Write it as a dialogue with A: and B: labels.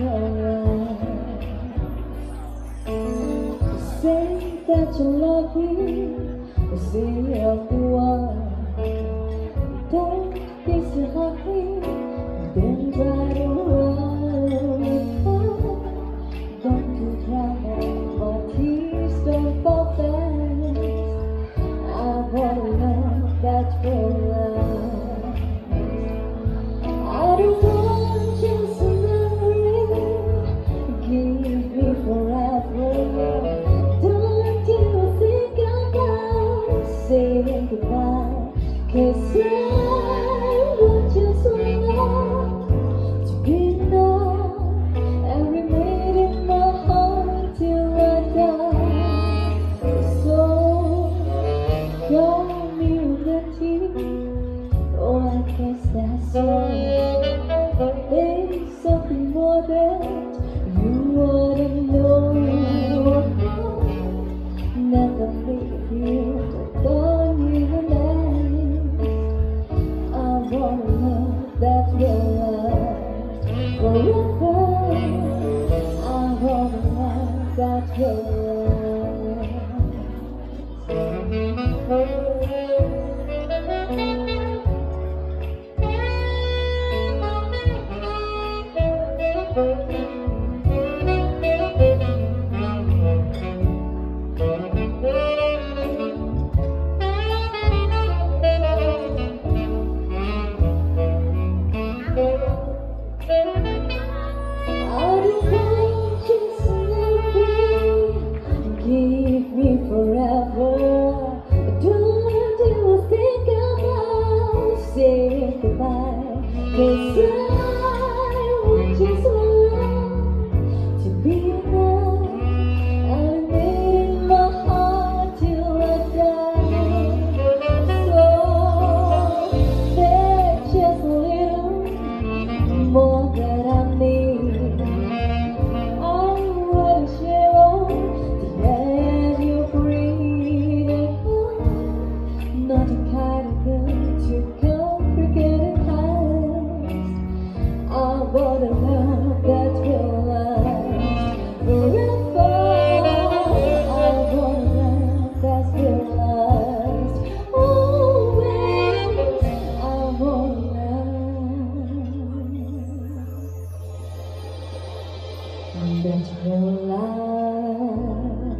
A: Say that you love me, say every word. Don't be so happy, then try to run. Don't you cry, but please don't fall fast. I want a love that's real love. I don't want just a memory. Give me forever. Don't you think about saying goodbye? 'Cause I want just one love to be enough and remain in my heart till I die. So call me Betty. Oh, I guess that's all. There's something more that you ought to know. Never leave you, don't even ask. I want a love that will last forever. I want a love that will give me forever. Don't you think about saying goodbye? 'Cause I want just one love to be enough and in my heart till I die. So there's just a little more that I need. I wanna share all the air you breathe. Not the kind of girl to complicated hands. I want a love that will last forever. I want a love that will last always. I want love that will last.